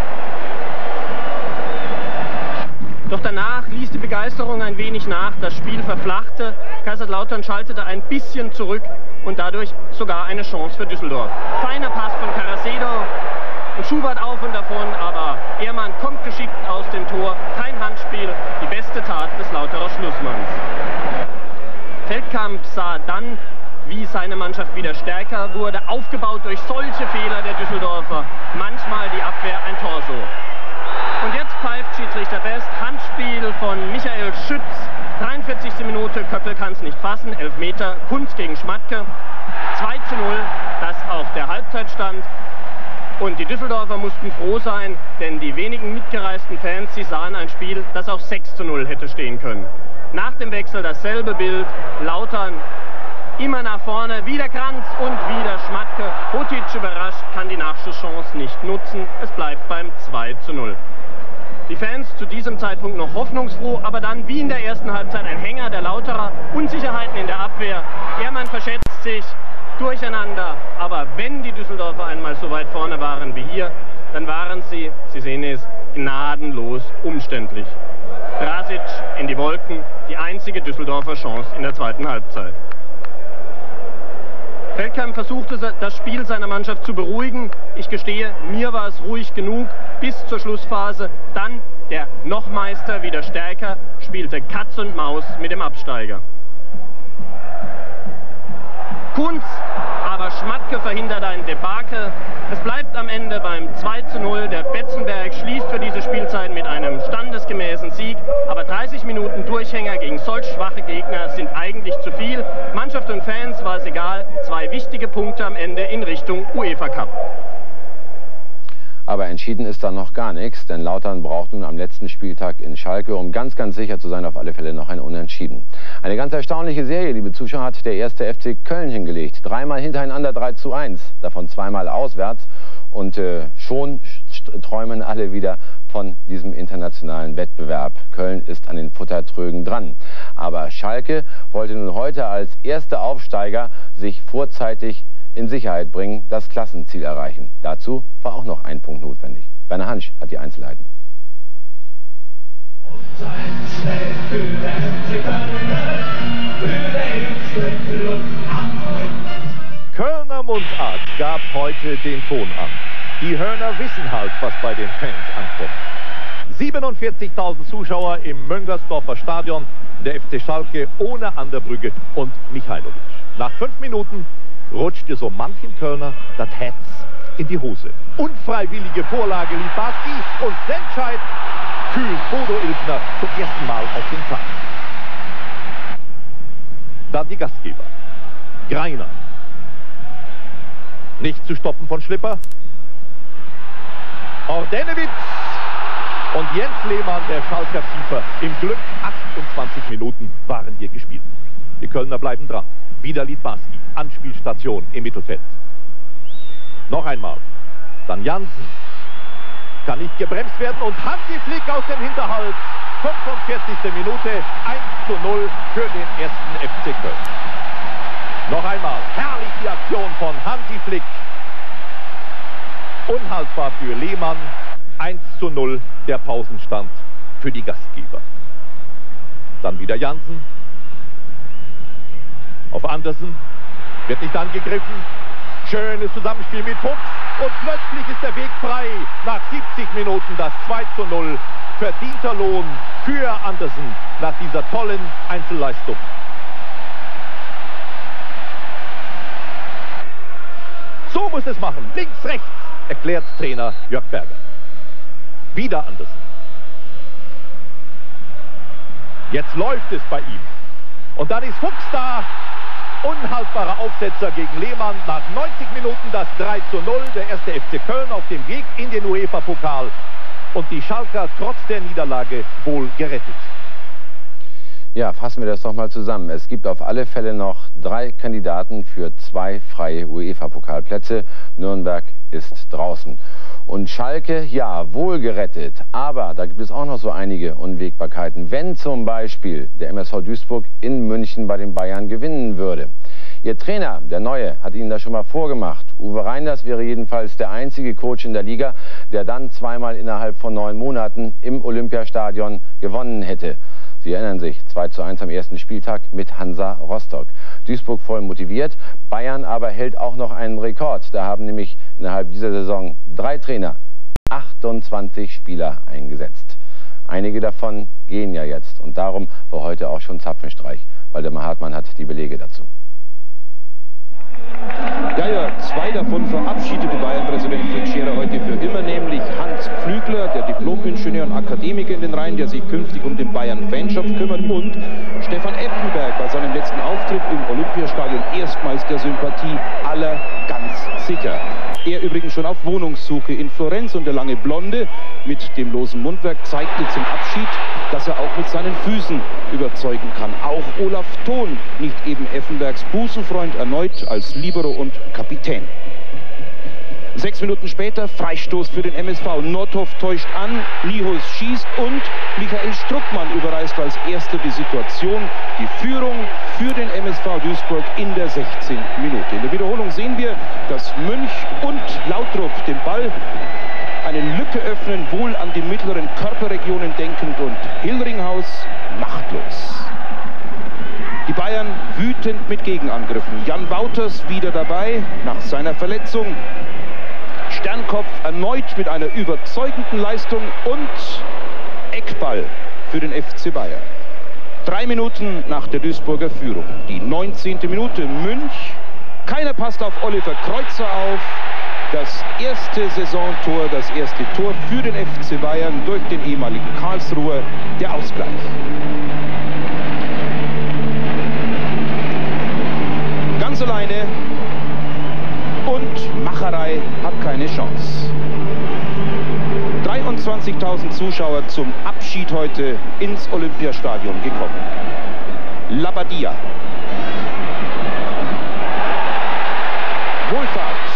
T: Doch danach ließ die Begeisterung ein wenig nach, das Spiel verflachte, Kaiserslautern schaltete ein bisschen zurück und dadurch sogar eine Chance für Düsseldorf. Feiner Pass von Caracedo. Und Schubert auf und davon, aber Ehrmann kommt geschickt aus dem Tor. Kein Handspiel, die beste Tat des Lauterer Schlussmanns. Feldkamp sah dann, wie seine Mannschaft wieder stärker wurde, aufgebaut durch solche Fehler der Düsseldorfer. Manchmal die Abwehr ein Torso. Und jetzt pfeift Schiedsrichter Best, Handspiel von Michael Schütz. dreiundvierzigste Minute, Köppel kann es nicht fassen, Elfmeter, Kunz gegen Schmatke. zwei zu null, das auch der Halbzeitstand. Und die Düsseldorfer mussten froh sein, denn die wenigen mitgereisten Fans, sie sahen ein Spiel, das auch sechs zu null hätte stehen können. Nach dem Wechsel dasselbe Bild, Lautern immer nach vorne, wieder Kranz und wieder Schmatke. Kotic überrascht, kann die Nachschusschance nicht nutzen, es bleibt beim zwei zu null. Die Fans zu diesem Zeitpunkt noch hoffnungsfroh, aber dann wie in der ersten Halbzeit ein Hänger der Lauterer, Unsicherheiten in der Abwehr, Ehrmann verschätzt sich, durcheinander, aber wenn die Düsseldorfer einmal so weit vorne waren wie hier, dann waren sie, Sie sehen es, gnadenlos umständlich. Brasic in die Wolken, die einzige Düsseldorfer Chance in der zweiten Halbzeit. Feldkamp versuchte das Spiel seiner Mannschaft zu beruhigen. Ich gestehe, mir war es ruhig genug bis zur Schlussphase. Dann der Nochmeister wieder stärker, spielte Katz und Maus mit dem Absteiger. Kunz, aber Schmatke verhindert ein Debakel. Es bleibt am Ende beim zwei zu null. Der Betzenberg schließt für diese Spielzeit mit einem standesgemäßen Sieg. Aber dreißig Minuten Durchhänger gegen solch schwache Gegner sind eigentlich zu viel. Mannschaft und Fans war es egal. Zwei wichtige Punkte am Ende in Richtung UEFA Cup.
A: Aber entschieden ist da noch gar nichts, denn Lautern braucht nun am letzten Spieltag in Schalke, um ganz, ganz sicher zu sein, auf alle Fälle noch ein Unentschieden. Eine ganz erstaunliche Serie, liebe Zuschauer, hat der erste F C Köln hingelegt. Dreimal hintereinander drei zu eins, davon zweimal auswärts. Und äh, schon träumen alle wieder von diesem internationalen Wettbewerb. Köln ist an den Futtertrögen dran. Aber Schalke wollte nun heute als erster Aufsteiger sich vorzeitig in Sicherheit bringen, das Klassenziel erreichen. Dazu war auch noch ein Punkt notwendig. Werner Hansch hat die Einzelheiten.
Q: Kölner Mundart gab heute den Ton an. Die Hörner wissen halt, was bei den Fans ankommt. siebenundvierzigtausend Zuschauer im Möngersdorfer Stadion. Der F C Schalke ohne Anderbrügge und Michailovic. Nach fünf Minuten rutschte so manchen Kölner das Herz in die Hose. Unfreiwillige Vorlage Littbarski und Sendscheid kühlt Bodo Illgner zum ersten Mal auf den Tag. Dann die Gastgeber. Greiner. Nicht zu stoppen von Schlipper. Ordenewitz. Und Jens Lehmann, der Schalker Kiefer. Im Glück achtundzwanzig Minuten waren hier gespielt. Die Kölner bleiben dran. Wieder Littbarski. Anspielstation im Mittelfeld. Noch einmal. Dann Jansen. Kann nicht gebremst werden und Hansi Flick aus dem Hinterhalt. fünfundvierzigste Minute. eins zu null für den ersten F C Köln. Noch einmal. Herrlich die Aktion von Hansi Flick. Unhaltbar für Lehmann. eins zu null der Pausenstand für die Gastgeber. Dann wieder Jansen. Auf Andersen. Wird nicht angegriffen. Schönes Zusammenspiel mit Fuchs. Und plötzlich ist der Weg frei. Nach siebzig Minuten das zwei zu null. Verdienter Lohn für Andersen nach dieser tollen Einzelleistung. So muss es machen. Links, rechts, erklärt Trainer Jörg Berger. Wieder Andersen. Jetzt läuft es bei ihm. Und dann ist Fuchs da. Unhaltbarer Aufsetzer gegen Lehmann. Nach neunzig Minuten das drei zu null. Der erste F C Köln auf dem Weg in den UEFA-Pokal. Und die Schalker trotz der Niederlage wohl gerettet.
A: Ja, fassen wir das doch mal zusammen. Es gibt auf alle Fälle noch drei Kandidaten für zwei freie UEFA-Pokalplätze. Nürnberg ist draußen. Und Schalke, ja, wohl gerettet. Aber da gibt es auch noch so einige Unwägbarkeiten. Wenn zum Beispiel der M S V Duisburg in München bei den Bayern gewinnen würde. Ihr Trainer, der Neue, hat Ihnen das schon mal vorgemacht. Uwe Reinders wäre jedenfalls der einzige Coach in der Liga, der dann zweimal innerhalb von neun Monaten im Olympiastadion gewonnen hätte. Sie erinnern sich, zwei zu eins am ersten Spieltag mit Hansa Rostock. Duisburg voll motiviert, Bayern aber hält auch noch einen Rekord. Da haben nämlich innerhalb dieser Saison drei Trainer achtundzwanzig Spieler eingesetzt. Einige davon gehen ja jetzt und darum war heute auch schon Zapfenstreich. Waldemar Hartmann hat die Belege dazu.
U: Ja, ja, zwei davon verabschiedete Bayern-Präsident Fritz Scherer heute für immer, nämlich Hans Pflügler, der Diplom-Ingenieur und Akademiker in den Reihen, der sich künftig um den Bayern-Fanschaft kümmert, und Stefan Effenberg bei seinem letzten Auftritt im Olympiastadion erstmals der Sympathie aller ganz sicher. Er übrigens schon auf Wohnungssuche in Florenz, und der lange Blonde mit dem losen Mundwerk zeigte zum Abschied, dass er auch mit seinen Füßen überzeugen kann. Auch Olaf Thon, nicht eben Effenbergs Busenfreund, erneut als Libero und Kapitän. Sechs Minuten später Freistoß für den M S V. Nothoff täuscht an, Niehaus schießt und Michael Struckmann überreißt als erster die Situation. Die Führung für den M S V Duisburg in der sechzehnten Minute. In der Wiederholung sehen wir, dass Münch und Lautrup den Ball eine Lücke öffnen, wohl an die mittleren Körperregionen denkend, und Hillringhaus machtlos. Die Bayern wütend mit Gegenangriffen. Jan Wouters wieder dabei nach seiner Verletzung. Sternkopf erneut mit einer überzeugenden Leistung und Eckball für den F C Bayern. Drei Minuten nach der Duisburger Führung. Die neunzehnte Minute, Münch. Keiner passt auf Oliver Kreuzer auf. Das erste Saisontor, das erste Tor für den F C Bayern durch den ehemaligen Karlsruher, der Ausgleich. Ganz alleine und Macherei hat keine Chance. dreiundzwanzigtausend Zuschauer zum Abschied heute ins Olympiastadion gekommen. Labadia. Wohlfahrt.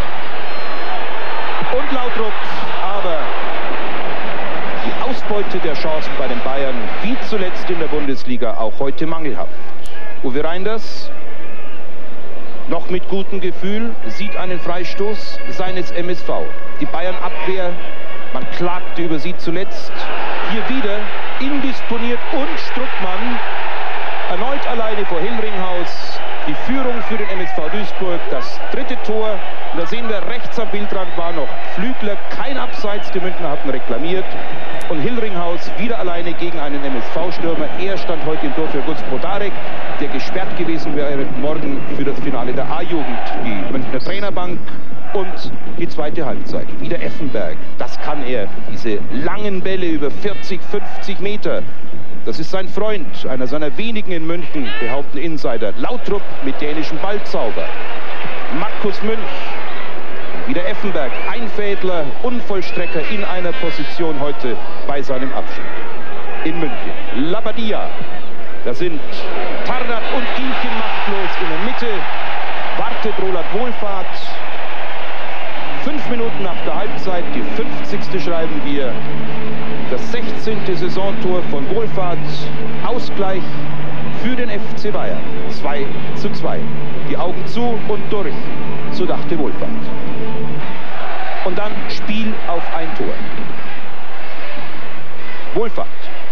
U: Und Lautrup, aber die Ausbeute der Chancen bei den Bayern, wie zuletzt in der Bundesliga, auch heute mangelhaft. Uwe Reinders, noch mit gutem Gefühl, sieht einen Freistoß seines M S V. Die Bayern-Abwehr, man klagte über sie zuletzt, hier wieder indisponiert, und Struckmann erneut alleine vor Hillringhaus. die Führung für den M S V Duisburg, das dritte Tor. Und da sehen wir, rechts am Bildrand war noch Flügler, kein Abseits, die Münchner hatten reklamiert. Und Hillringhaus wieder alleine gegen einen M S V-Stürmer. Er stand heute im Tor für Gutz Podarek, der gesperrt gewesen wäre morgen für das Finale der A-Jugend. Die Münchner Trainerbank und die zweite Halbzeit. Wieder Effenberg, das kann er. Diese langen Bälle über vierzig, fünfzig Meter. Das ist sein Freund, einer seiner wenigen in München, behaupten Insider. Lautrup mit dänischem Ballzauber. Markus Münch. Wieder Effenberg, Einfädler, Unvollstrecker in einer Position heute bei seinem Abschied. In München. Labadia. Da sind Tarnack und Gienchen machtlos in der Mitte. Wartet Roland Wohlfahrt. Fünf Minuten nach der Halbzeit, die fünfzigste schreiben wir. Das sechzehnte Saisontor von Wohlfahrt. Ausgleich für den F C Bayern. zwei zu zwei. Die Augen zu und durch, so dachte Wohlfahrt. Und dann Spiel auf ein Tor. Wohlfahrt.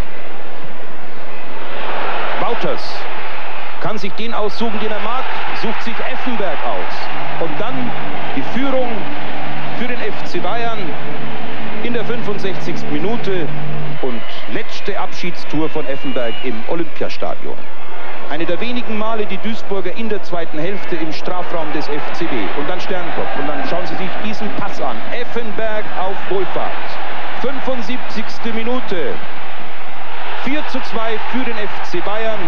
U: Wouters kann sich den aussuchen, den er mag, sucht sich Effenberg aus. Und dann die Führung für den F C Bayern in der fünfundsechzigsten Minute und letzte Abschiedstour von Effenberg im Olympiastadion. Eine der wenigen Male die Duisburger in der zweiten Hälfte im Strafraum des F C B. Und dann Sternkopf. Und dann schauen Sie sich diesen Pass an. Effenberg auf Wohlfahrt. fünfundsiebzigste Minute. vier zu zwei für den F C Bayern.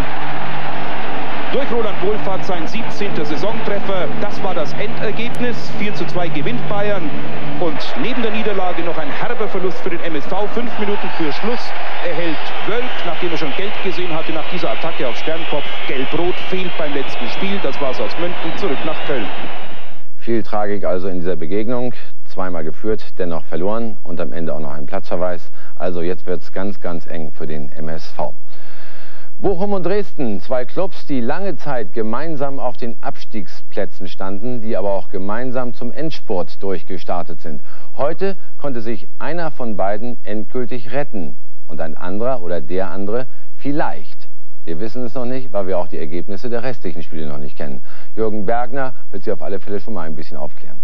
U: Durch Roland Wohlfahrt sein siebzehnter Saisontreffer. Das war das Endergebnis. vier zu zwei gewinnt Bayern. Und neben der Niederlage noch ein herber Verlust für den M S V. Fünf Minuten für Schluss erhält Wölk, nachdem er schon Gelb gesehen hatte, nach dieser Attacke auf Sternkopf. Gelb-Rot fehlt beim letzten Spiel. Das war's aus München. Zurück nach Köln.
A: Viel Tragik also in dieser Begegnung. Zweimal geführt, dennoch verloren und am Ende auch noch ein Platzverweis. Also jetzt wird es ganz, ganz eng für den M S V. Bochum und Dresden, zwei Clubs, die lange Zeit gemeinsam auf den Abstiegsplätzen standen, die aber auch gemeinsam zum Endspurt durchgestartet sind. Heute konnte sich einer von beiden endgültig retten und ein anderer oder der andere vielleicht. Wir wissen es noch nicht, weil wir auch die Ergebnisse der restlichen Spiele noch nicht kennen. Jürgen Bergner wird Sie auf alle Fälle schon mal ein bisschen aufklären.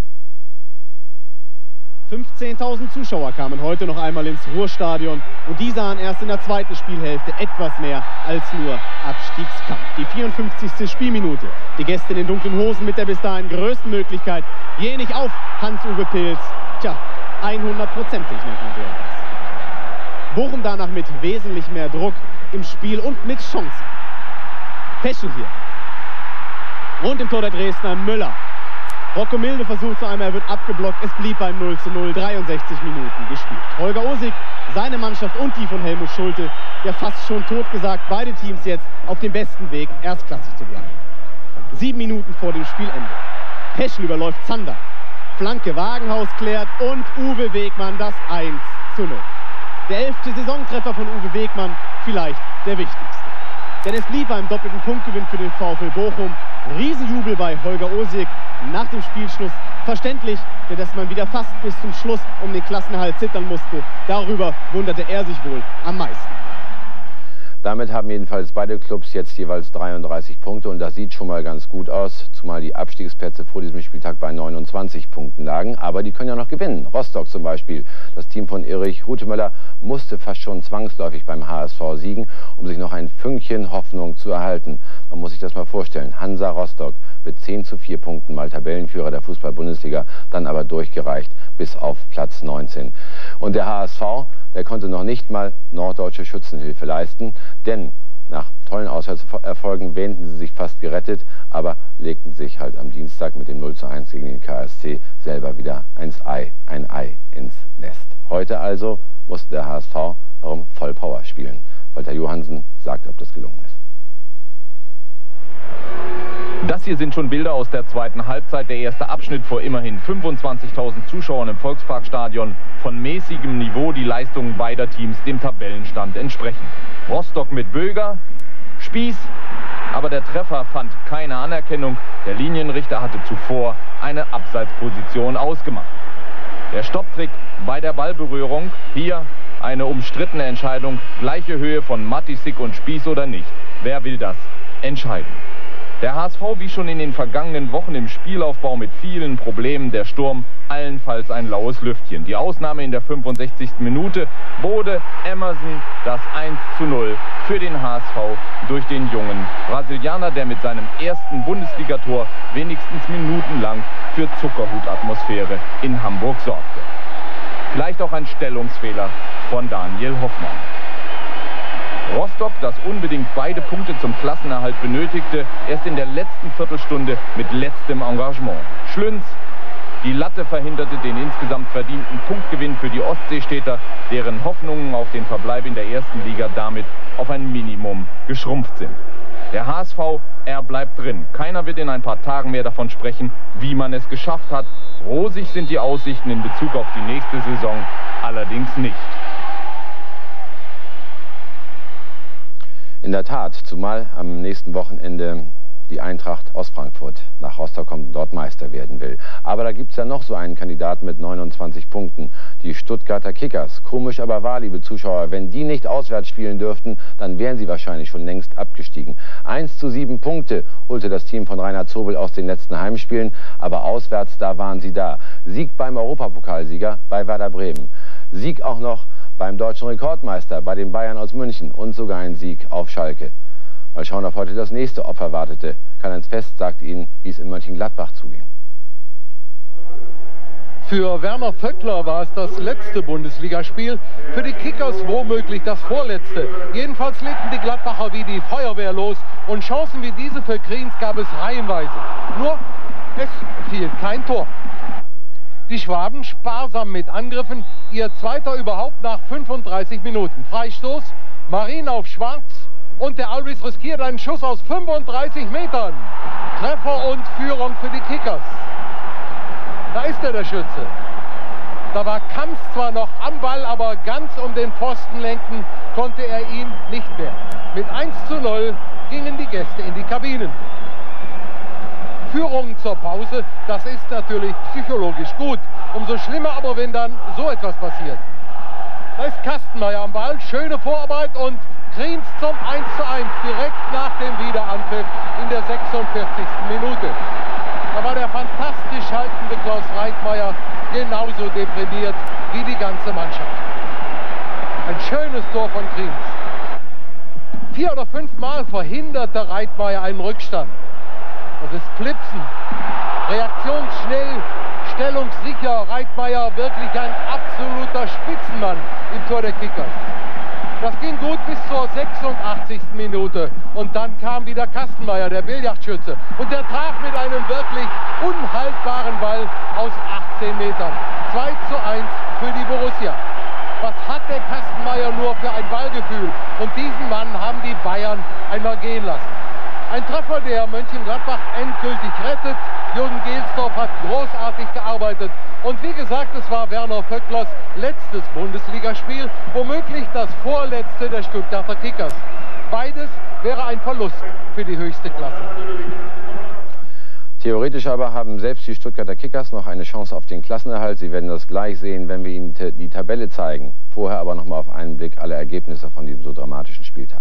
C: fünfzehntausend Zuschauer kamen heute noch einmal ins Ruhrstadion und die sahen erst in der zweiten Spielhälfte etwas mehr als nur Abstiegskampf. Die vierundfünfzigste Spielminute. Die Gäste in den dunklen Hosen mit der bis dahin größten Möglichkeit. Je nicht auf Hans-Uwe Pilz. Tja, hundertprozentig nennt man so etwas. Bochum danach mit wesentlich mehr Druck im Spiel und mit Chancen. Peschel hier. Und im Tor der Dresdner Müller. Rocco Milde versucht zu einmal, er wird abgeblockt. Es blieb beim null zu null, dreiundsechzig Minuten gespielt. Holger Osig, seine Mannschaft und die von Helmut Schulte, ja fast schon totgesagt, beide Teams jetzt auf dem besten Weg, erstklassig zu bleiben. Sieben Minuten vor dem Spielende. Peschel überläuft Zander. Flanke, Wagenhaus klärt und Uwe Wegmann das eins zu null. Der elfte Saisontreffer von Uwe Wegmann, vielleicht der wichtigste. Denn es blieb beim doppelten Punktgewinn für den VfL Bochum. Riesenjubel bei Holger Osig nach dem Spielschluss. Verständlich, denn dass man wieder fast bis zum Schluss um den Klassenerhalt zittern musste. Darüber wunderte er sich wohl am meisten.
A: Damit haben jedenfalls beide Clubs jetzt jeweils dreiunddreißig Punkte und das sieht schon mal ganz gut aus, zumal die Abstiegsplätze vor diesem Spieltag bei neunundzwanzig Punkten lagen. Aber die können ja noch gewinnen. Rostock zum Beispiel, das Team von Erich Rutemöller, musste fast schon zwangsläufig beim H S V siegen, um sich noch ein Fünkchen Hoffnung zu erhalten. Man muss sich das mal vorstellen. Hansa Rostock mit zehn zu vier Punkten mal Tabellenführer der Fußball-Bundesliga, dann aber durchgereicht bis auf Platz neunzehn. Und der H S V, der konnte noch nicht mal norddeutsche Schützenhilfe leisten, denn nach tollen Auswärtserfolgen wähnten sie sich fast gerettet, aber legten sich halt am Dienstag mit dem null zu eins gegen den K S C selber wieder ein Ei, ein Ei ins Nest. Heute also musste der H S V darum Vollpower spielen. Walter Johansen sagt, ob das gelungen ist.
V: Das hier sind schon Bilder aus der zweiten Halbzeit. Der erste Abschnitt vor immerhin fünfundzwanzigtausend Zuschauern im Volksparkstadion. Von mäßigem Niveau, die Leistungen beider Teams dem Tabellenstand entsprechen. Rostock mit Böger, Spieß, aber der Treffer fand keine Anerkennung. Der Linienrichter hatte zuvor eine Abseitsposition ausgemacht. Der Stopptrick bei der Ballberührung, hier eine umstrittene Entscheidung, gleiche Höhe von Matisik und Spieß oder nicht. Wer will das entscheiden?
U: Der H S V wie schon in den vergangenen Wochen im Spielaufbau mit vielen Problemen. Der Sturm allenfalls ein laues Lüftchen. Die Ausnahme in der fünfundsechzigsten Minute Bode Emerson das eins zu null für den H S V durch den jungen Brasilianer, der mit seinem ersten Bundesligator wenigstens minutenlang für Zuckerhut-Atmosphäre in Hamburg sorgte. Vielleicht auch ein Stellungsfehler von Daniel Hoffmann. Rostock, das unbedingt beide Punkte zum Klassenerhalt benötigte, erst in der letzten Viertelstunde mit letztem Engagement. Schlünz, die Latte verhinderte den insgesamt verdienten Punktgewinn für die Ostseestädter, deren Hoffnungen auf den Verbleib in der ersten Liga damit auf ein Minimum geschrumpft sind. Der H S V, er bleibt drin. Keiner wird in ein paar Tagen mehr davon sprechen, wie man es geschafft hat. Rosig sind die Aussichten in Bezug auf die nächste Saison allerdings nicht.
A: In der Tat, zumal am nächsten Wochenende die Eintracht aus Frankfurt nach Rostock kommt und dort Meister werden will. Aber da gibt es ja noch so einen Kandidaten mit neunundzwanzig Punkten, die Stuttgarter Kickers. Komisch aber wahr, liebe Zuschauer, wenn die nicht auswärts spielen dürften, dann wären sie wahrscheinlich schon längst abgestiegen. eins zu sieben Punkte holte das Team von Rainer Zobel aus den letzten Heimspielen, aber auswärts, da waren sie da. Sieg beim Europapokalsieger bei Werder Bremen. Sieg auch noch beim deutschen Rekordmeister, bei den Bayern aus München und sogar ein Sieg auf Schalke. Mal schauen, ob heute das nächste Opfer wartete. Karl-Heinz Fest sagt Ihnen, wie es in Mönchengladbach zuging.
B: Für Werner Vöckler war es das letzte Bundesligaspiel, für die Kickers womöglich das vorletzte. Jedenfalls legten die Gladbacher wie die Feuerwehr los und Chancen wie diese für Kriens gab es reihenweise. Nur, es fiel kein Tor. Die Schwaben sparsam mit Angriffen, ihr zweiter überhaupt nach fünfunddreißig Minuten. Freistoß, Marin auf Schwarz und der Alvis riskiert einen Schuss aus fünfunddreißig Metern. Treffer und Führung für die Kickers. Da ist er, der Schütze. Da war Kamps zwar noch am Ball, aber ganz um den Pfosten lenken konnte er ihn nicht mehr. Mit eins zu null gingen die Gäste in die Kabinen. Führung zur Pause, das ist natürlich psychologisch gut. Umso schlimmer aber, wenn dann so etwas passiert. Da ist Kastenmeier am Ball, schöne Vorarbeit und Kriens zum eins zu eins direkt nach dem Wiederanpfiff in der sechsundvierzigsten Minute. Da war der fantastisch haltende Klaus Reitmeier genauso deprimiert wie die ganze Mannschaft. Ein schönes Tor von Kriens. Vier oder fünfmal verhinderte Reitmeier einen Rückstand. Das ist Klipsen. Reaktionsschnell, stellungssicher. Reitmeier wirklich ein absoluter Spitzenmann im Tor der Kickers. Das ging gut bis zur sechsundachtzigsten Minute. Und dann kam wieder Kastenmeier, der Billardschütze. Und der traf mit einem wirklich unhaltbaren Ball aus achtzehn Metern. zwei zu eins für die Borussia. Was hat der Kastenmeier nur für ein Ballgefühl? Und diesen Mann haben die Bayern einmal gehen lassen. Ein Treffer, der Mönchengladbach endgültig rettet. Jürgen Gelsdorf hat großartig gearbeitet. Und wie gesagt, es war Werner Vöcklers letztes Bundesligaspiel, womöglich das vorletzte der Stuttgarter Kickers. Beides wäre ein Verlust für die höchste Klasse.
A: Theoretisch aber haben selbst die Stuttgarter Kickers noch eine Chance auf den Klassenerhalt. Sie werden das gleich sehen, wenn wir Ihnen die Tabelle zeigen. Vorher aber noch mal auf einen Blick alle Ergebnisse von diesem so dramatischen Spieltag.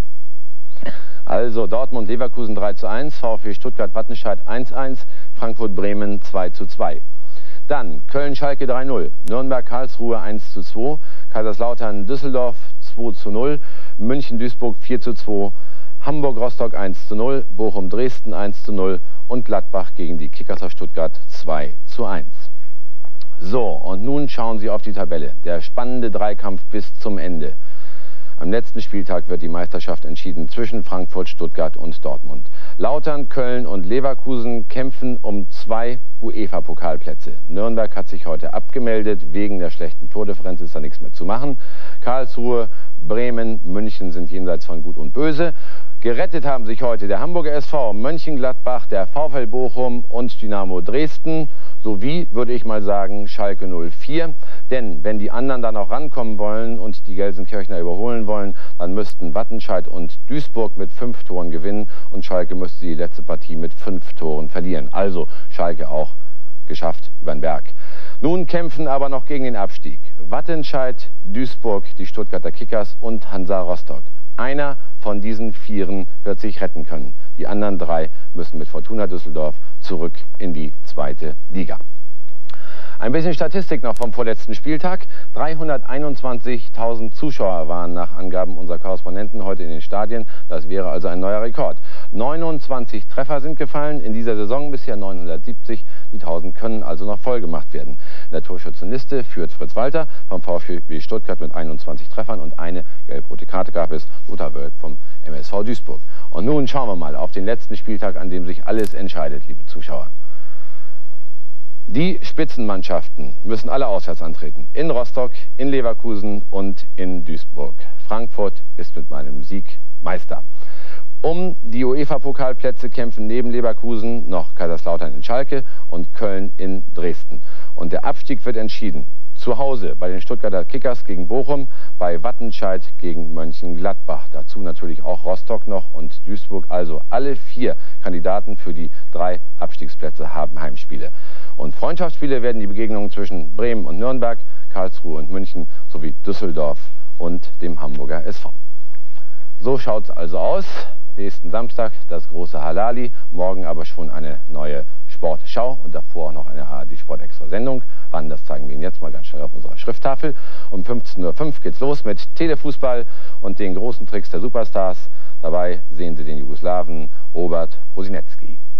A: Also Dortmund Leverkusen drei zu eins, VfB Stuttgart Wattenscheid eins zu eins, Frankfurt Bremen zwei zu zwei. Dann Köln Schalke drei zu null, Nürnberg Karlsruhe eins zu zwei, Kaiserslautern Düsseldorf zwei zu null, München Duisburg vier zu zwei, Hamburg Rostock eins zu null, Bochum Dresden eins zu null und Gladbach gegen die Kickers aus Stuttgart zwei zu eins. So, und nun schauen Sie auf die Tabelle. Der spannende Dreikampf bis zum Ende. Am letzten Spieltag wird die Meisterschaft entschieden zwischen Frankfurt, Stuttgart und Dortmund. Lautern, Köln und Leverkusen kämpfen um zwei UEFA-Pokalplätze. Nürnberg hat sich heute abgemeldet. Wegen der schlechten Tordifferenz ist da nichts mehr zu machen. Karlsruhe, Bremen, München sind jenseits von Gut und Böse. Gerettet haben sich heute der Hamburger S V, Mönchengladbach, der VfL Bochum und Dynamo Dresden sowie, würde ich mal sagen, Schalke null vier. Denn wenn die anderen da noch rankommen wollen und die Gelsenkirchener überholen wollen, dann müssten Wattenscheid und Duisburg mit fünf Toren gewinnen und Schalke müsste die letzte Partie mit fünf Toren verlieren. Also Schalke auch geschafft über den Berg. Nun kämpfen aber noch gegen den Abstieg Wattenscheid, Duisburg, die Stuttgarter Kickers und Hansa Rostock. Einer von von diesen Vieren wird sich retten können. Die anderen drei müssen mit Fortuna Düsseldorf zurück in die zweite Liga. Ein bisschen Statistik noch vom vorletzten Spieltag. dreihunderteinundzwanzigtausend Zuschauer waren nach Angaben unserer Korrespondenten heute in den Stadien. Das wäre also ein neuer Rekord. neunundzwanzig Treffer sind gefallen in dieser Saison, bisher neunhundertsiebzig. Die tausend können also noch voll gemacht werden. In der Torschützenliste führt Fritz Walter vom VfB Stuttgart mit einundzwanzig Treffern und eine gelb-rote Karte gab es, Lothar Wölk vom M S V Duisburg. Und nun schauen wir mal auf den letzten Spieltag, an dem sich alles entscheidet, liebe Zuschauer. Die Spitzenmannschaften müssen alle auswärts antreten. In Rostock, in Leverkusen und in Duisburg. Frankfurt ist mit meinem Sieg Meister. Um die UEFA-Pokalplätze kämpfen neben Leverkusen noch Kaiserslautern in Schalke und Köln in Dresden. Und der Abstieg wird entschieden. Zu Hause bei den Stuttgarter Kickers gegen Bochum, bei Wattenscheid gegen Mönchengladbach. Dazu natürlich auch Rostock noch und Duisburg. Also alle vier Kandidaten für die drei Abstiegsplätze haben Heimspiele. Und Freundschaftsspiele werden die Begegnungen zwischen Bremen und Nürnberg, Karlsruhe und München sowie Düsseldorf und dem Hamburger S V. So schaut es also aus. Nächsten Samstag das große Halali, morgen aber schon eine neue Sportschau und davor noch eine A R D-Sport-Extra-Sendung. Wann, das zeigen wir Ihnen jetzt mal ganz schnell auf unserer Schrifttafel. Um fünfzehn Uhr fünf geht's los mit Telefußball und den großen Tricks der Superstars. Dabei sehen Sie den Jugoslawen Robert Prosinecki.